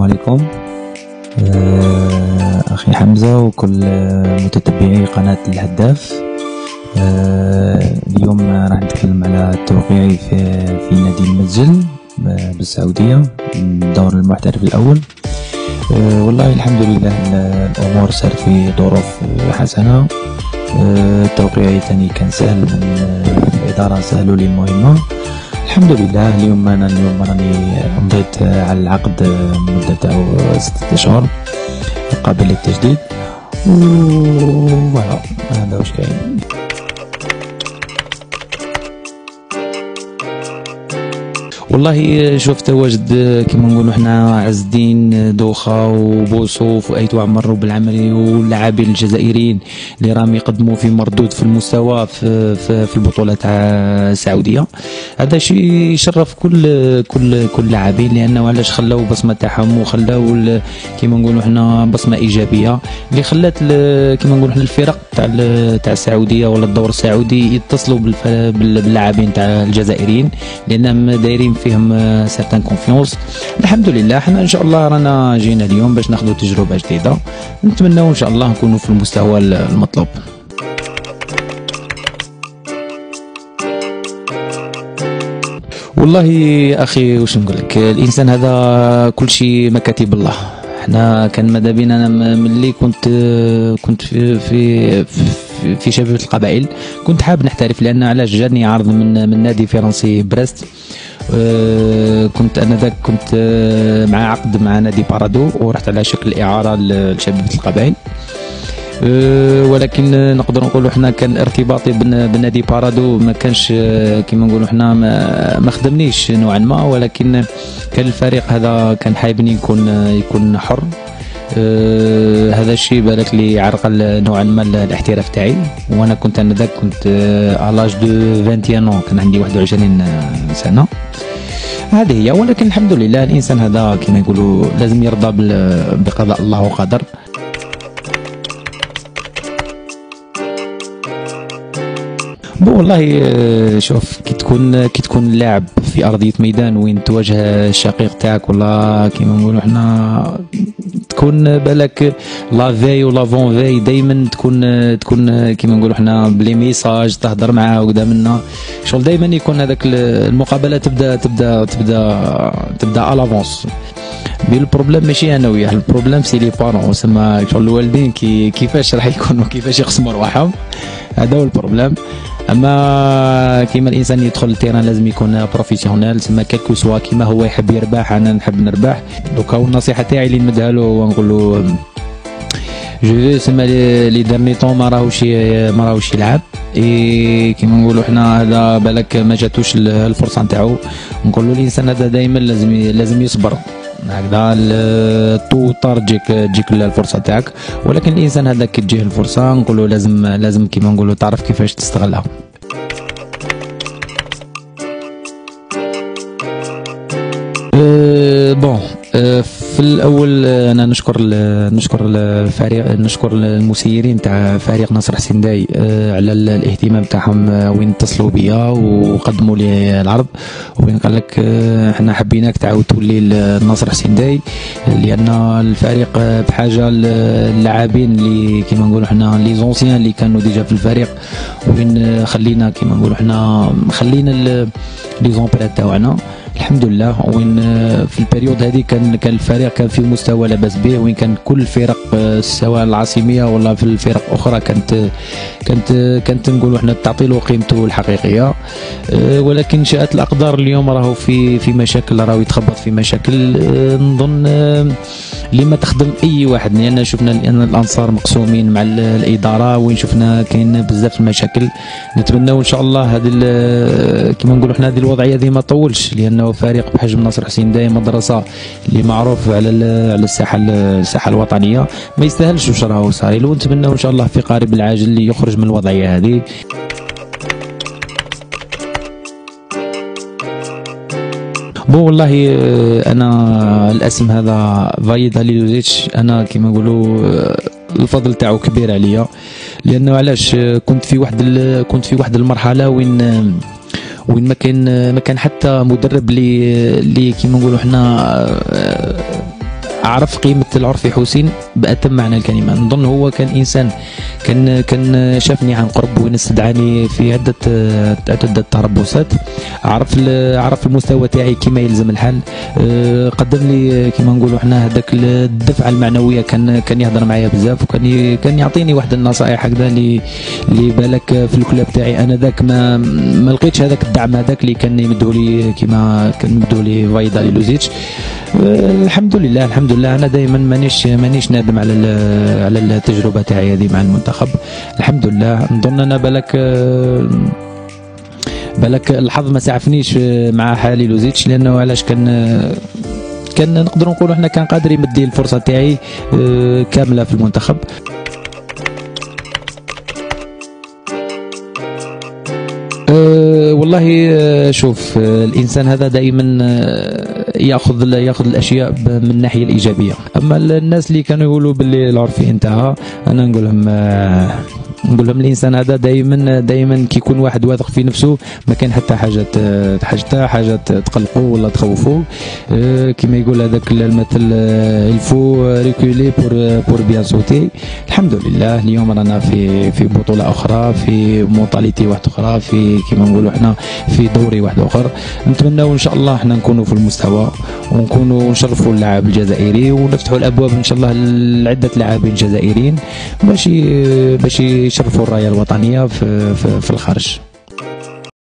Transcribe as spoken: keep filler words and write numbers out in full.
عليكم. أخي حمزة وكل متتبعي قناة الهداف. اليوم راح نتكلم على توقيعي في, في نادي المسجل بالسعودية، الدور المحترف الأول. والله الحمد لله الأمور سارت في ظروف حسنة. توقيعي تاني كان سهل من الإدارة، سهلوا لي المهمة الحمد لله. اليوم أنا اليوم راني مضيت على العقد مدة تاعو ستة أشهر قابل للتجديد، وفوالا هذا واش كاين. والله شوف تواجد كيما نقولوا حنا عز الدين دوخه وبوصوف وايت وعمر وبالعمري واللاعبين الجزائريين اللي راهم يقدموا في مردود في المستوى في, في, في البطوله تاع السعوديه. هذا شيء يشرف كل كل كل لاعبين، لانه علاش خلاو بصمه تاعهم وخلاو كيما نقولوا حنا بصمه ايجابيه اللي خلات كيما نقولوا حنا الفرق تاع تاع السعوديه ولا الدور السعودي يتصلوا باللاعبين تاع الجزائريين، لانهم دايرين فيهم سيرتان كونفيونس. الحمد لله حنا ان شاء الله رانا جينا اليوم باش ناخذوا تجربه جديده، نتمنوا ان شاء الله نكونوا في المستوى المطلوب. والله اخي واش نقول لك، الانسان هذا كل شيء مكاتب الله. احنا كان ماذا بينا، انا ملي كنت كنت في في في, في شباب القبائل كنت حاب نحترف، لان علاش جاني عرض من من نادي فرنسي بريست. أه كنت انا ذاك كنت أه مع عقد مع نادي بارادو، ورحت على شكل اعاره لشباب القبائل. أه ولكن نقدر نقولوا حنا كان ارتباطي بنادي بارادو ما كانش كيما نقولوا حنا ما, ما خدمنيش نوعا ما، ولكن كان الفريق هذا كان حايبني يكون يكون حر. أه هذا الشيء بالك لي عرقل نوعا ما الاحتراف تاعي، وانا كنت انا ذاك كنت الاج دو واحد وعشرين كان عندي واحد وعشرين سنه. هذه هي، ولكن الحمد لله الانسان هذا كما يقولوا لازم يرضى بقضاء الله وقدر. بو والله شوف، كي تكون كي تكون لاعب في ارضيه ميدان وين تواجه الشقيق تاعك، ولا كيما نقولوا حنا تكون بالك لا في ولا فون في دائما تكون تكون كيما نقولوا حنا بلي ميساج تهضر معاه وكذا منا شغل، دائما يكون هذاك المقابله تبدا تبدا تبدا تبدا على لافونس. بي البروبليم ماشي انا وياه، البروبليم سي لي بارون، سما شغل الوالدين كي كيفاش راح يكونوا كيفاش يقسموا رواحهم، هذا هو البروبليم. اما كيما الانسان يدخل التيران لازم يكون بروفيسيونيل، سما كالكو سوا كيما هو يحب يربح انا نحب نربح. دوكا النصيحه تاعي اللي نمدها له ونقول له جو سما لي ديرني طون ما راهوش ما راهوش يلعب، اي كيما نقولوا حنا هذا بالك ما جاتوش الفرصه نتاعو. نقول له الانسان هذا دائما لازم لازم يصبر، هكذا طو طار تجيك تجيك الفرصه تاعك، ولكن الانسان هذا كي تجيه الفرصه نقول له لازم لازم كيما نقولوا تعرف كيفاش تستغلها. أه بون أه في الاول انا نشكر نشكر الفريق، نشكر المسيرين تاع فريق نصر حسين داي أه على الاهتمام تاعهم، وين اتصلوا بيا وقدموا لي العرض، وين قال لك أه احنا حبيناك تعاود تولي النصر حسين داي، لان الفريق بحاجه اللاعبين اللي كيما نقولوا حنا لي زونسيان اللي كانوا ديجا في الفريق، وين خلينا كيما نقولوا حنا خلينا لي زومبريت تاعنا الحمد لله. وين في البريود هذه كان كان الفريق كان في مستوى لا باس به، وين كان كل الفرق سواء العاصميه ولا في الفرق اخرى كانت كانت كانت نقولوا احنا تعطي له قيمته الحقيقيه. ولكن شاءت الاقدار اليوم راهو في في مشاكل، راهو يتخبط في مشاكل. نظن اللي ما تخدم اي واحد، لان شفنا لان الانصار مقسومين مع الاداره، وين شفنا كاين بزاف المشاكل. نتمنوا ان شاء الله هذه كما نقولوا احنا هذه الوضعيه هذه ما تطولش، لانه فريق بحجم نصر حسين داي مدرسه اللي معروف على على الساحه الساحه الوطنيه ما يستاهلش واش راهو صاير، ونتمنوا ان شاء الله في قريب العاجل اللي يخرج من الوضعيه هذه. بو والله انا الاسم هذا فايد هاليلوزيتش، انا كيما نقولوا الفضل تاعو كبير عليا، لانه علاش كنت في واحد كنت في واحد المرحله وين وين ما كان ما كان حتى مدرب اللي اللي كيما نقولوا حنا عرف قيمه العرفي حسين باتم معنى الكلمه. نظن هو كان انسان كان كان شافني عن قرب وين استدعاني في عده عده تربصات، عرف عرف المستوى تاعي كما يلزم الحال، قدم لي كما نقولوا احنا هذاك الدفعه المعنويه، كان كان يهضر معايا بزاف، وكان كان يعطيني واحد النصائح هكذا اللي اللي بالك في الكلاب تاعي انا ذاك ما ما لقيتش هذاك الدعم هذاك اللي كان يمدوا لي كما كان يمدوا لي فايدا لوزيتش. الحمد لله الحمد لله انا دائما مانيش مانيش نادم على على التجربه تاعي هذه مع المنتخب. الحمد لله نظن انا بالك بالك الحظ ما سعفنيش مع حالي لوزيتش، لانه علاش كان كان نقدروا نقولوا احنا كان قادر يمد لي الفرصه تاعي كامله في المنتخب. أه والله شوف الانسان هذا دائما ياخذ ياخذ الاشياء من الناحيه الايجابيه، اما الناس اللي كانوا يقولوا باللي العرفي انتهى انا نقول لهم نقول لهم الانسان هذا دائما دائما كي يكون واحد واثق في نفسه ما كان حتى حاجه حتى حاجه تقلقه ولا تخوفه. كما يقول هذاك المثل الفو ريكولي بور بور بيان سوتي. الحمد لله اليوم رانا في في بطوله اخرى، في مونطاليتي واحده اخرى، في كما نقولوا احنا في دوري واحد اخر. نتمنوا ان شاء الله احنا نكونوا في المستوى ونكونوا نشرفوا اللاعب الجزائري ونفتحوا الابواب ان شاء الله لعده لاعبين جزائريين باش باش يشرفوا الرايه الوطنيه في في, في الخارج.